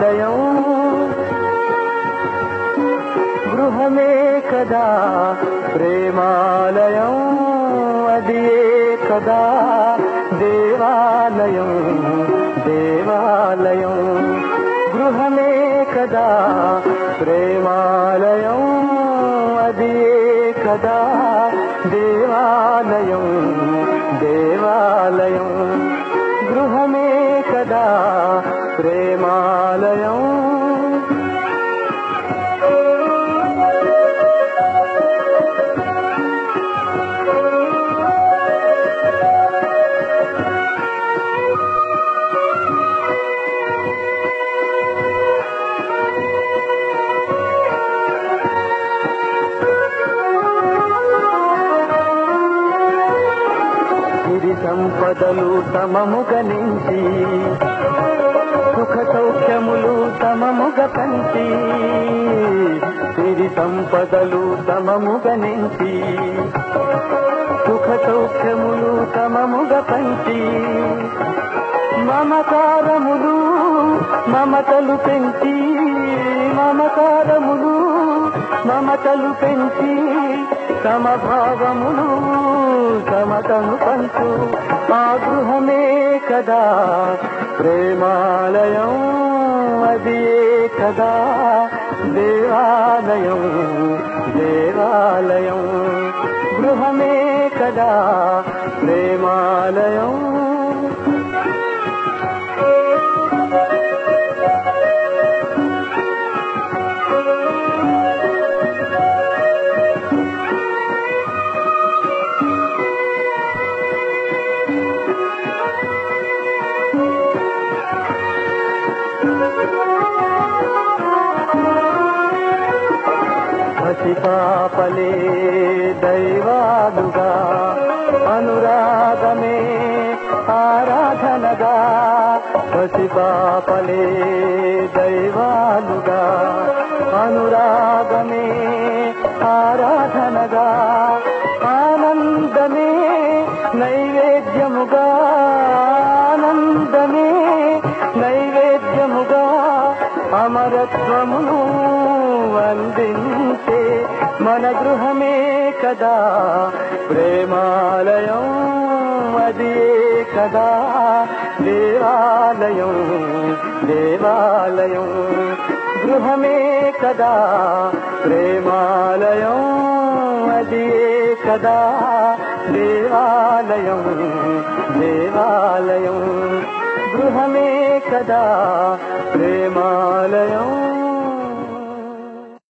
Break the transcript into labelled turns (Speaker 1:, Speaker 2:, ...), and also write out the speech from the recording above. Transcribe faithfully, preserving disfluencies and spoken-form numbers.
Speaker 1: ప్రేమాలయం గృహమే కదా ప్రేమాలయం అది కదా దేవాలయం దేవాలయం గృహమే కదా ప్రేమాలయం అది కదా దేవాలయం దేవాలయం గృహమే కదా ప్రేమాలయం సంపదలు సమముగ నించి సుఖ సౌఖ్యములు సమముగ పంచి సిరి సంపదలు సమముగ నించి సుఖ సౌఖ్యములు సమముగ పంచి మమకారములు మమతలు పెంచి మమకారములు మమతలు పెంచి సమభావములు సమతను పంచు ఆ గృహమే కదా ప్రేమాలయం అది కదా దేవాలయం దేవాలయం గృహమే కదా ప్రేమాలయం పసిపాపలే దైవాలుగా అనురాగమే ఆరాధనగా పసిపాపలే దైవాలుగా అనురాగమే ఆరాధనగా ఆనందమే నైవేద్యముగా ఆనందమే నైవేద్యముగా అమరత్వమును అందించే మన గృహమే కదా ప్రేమాలయం అది కదా దేవాలయం దేవాలయం గృహమే కదా ప్రేమాలయం అది కదా దేవాలయం దేవాలయం గృహమే కదా ప్రేమాలయం